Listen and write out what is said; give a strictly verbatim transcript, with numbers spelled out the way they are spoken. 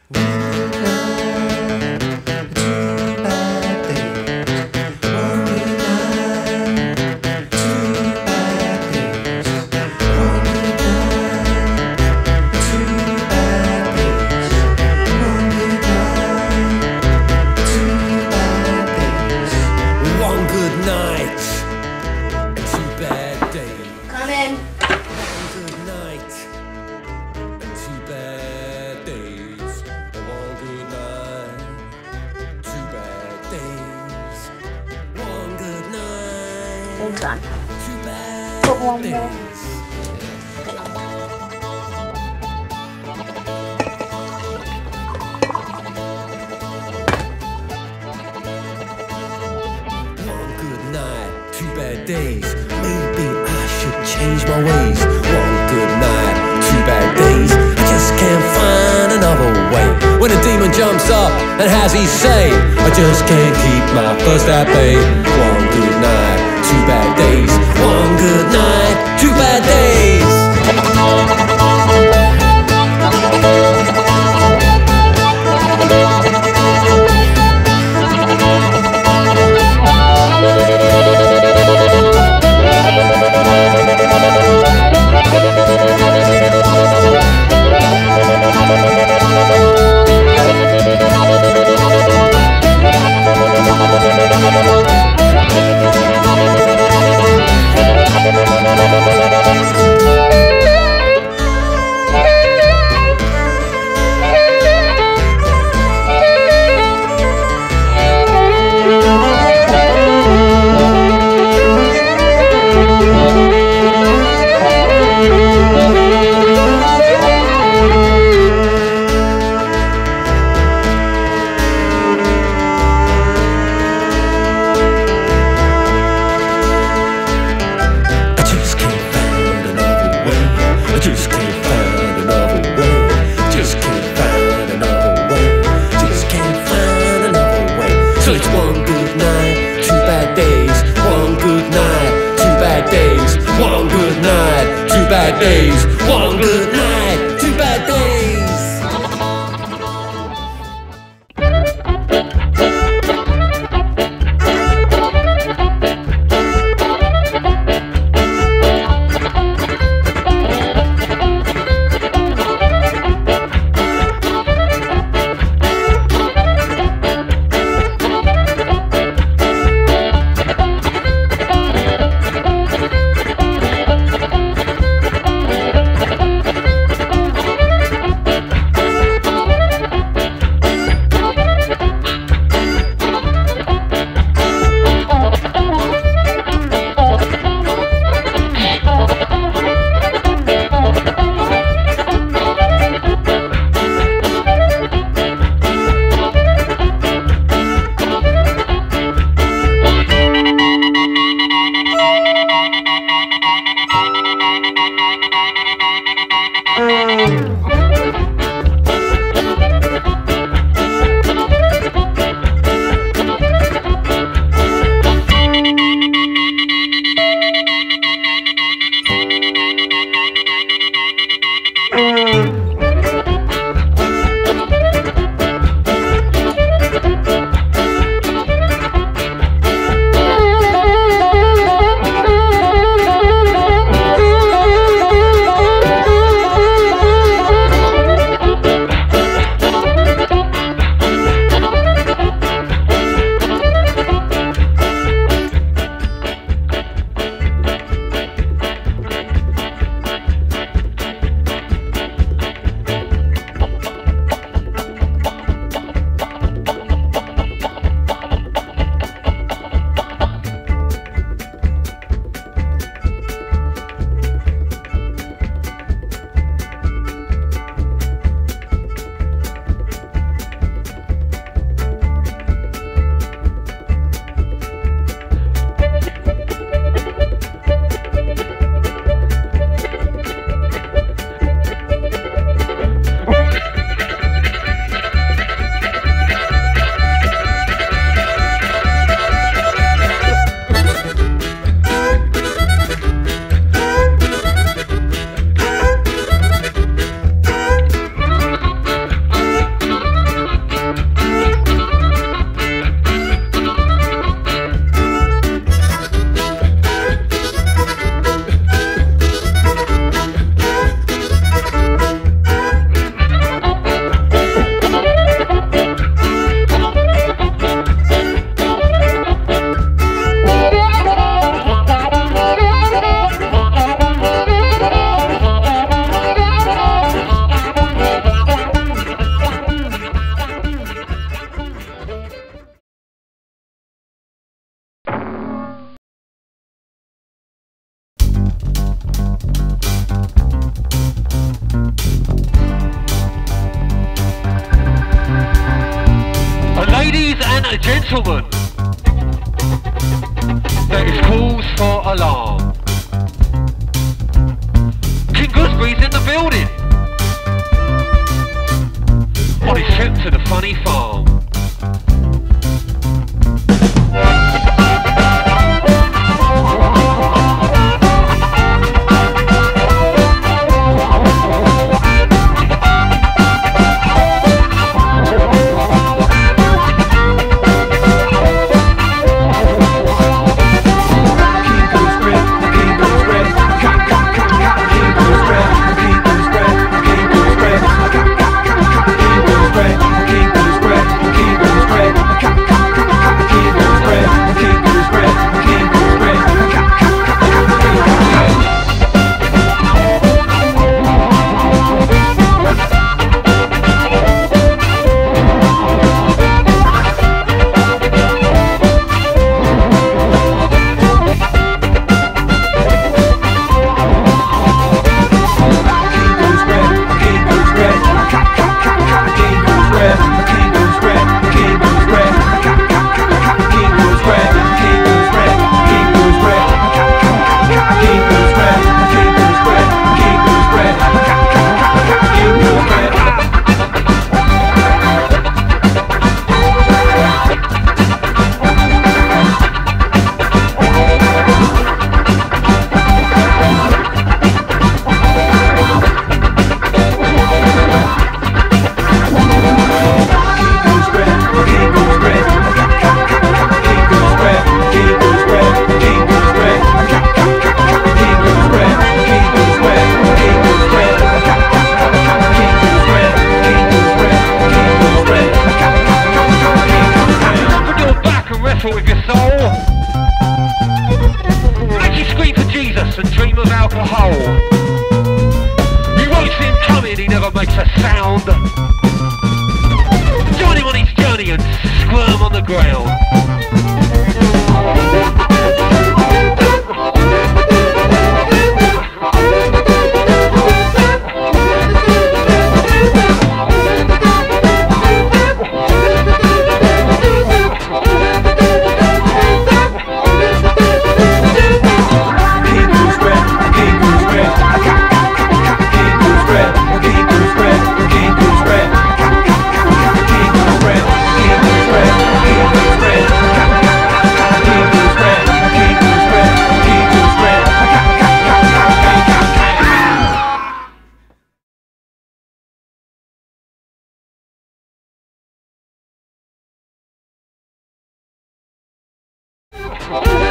Hold on. Put one more. One good night, two bad days. Maybe I should change my ways. One good night, two bad days. I just can't find another way. When a demon jumps up and has his say, I just can't keep my thirst at bay. One good night, two bad days. One good night, two bad days. One good night, two bad days. One good night, two bad days. a gentleman. There is cause for alarm. King Gooseberry's in the building. On his trip to the funny farm. With your soul, make you scream for Jesus and dream of alcohol. You won't see him coming, he never makes a sound. Join him on his journey and squirm on the ground. Oh,